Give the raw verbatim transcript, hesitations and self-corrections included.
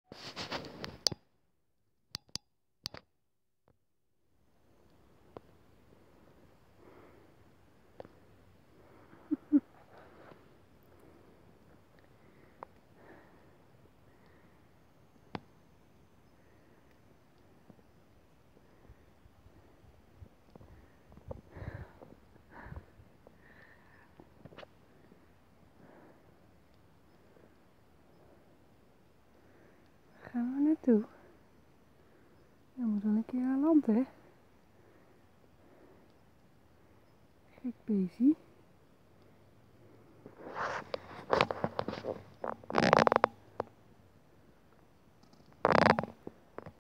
Gaan we naartoe? Dan moet dan een keer aan land, hè? Gek beestje.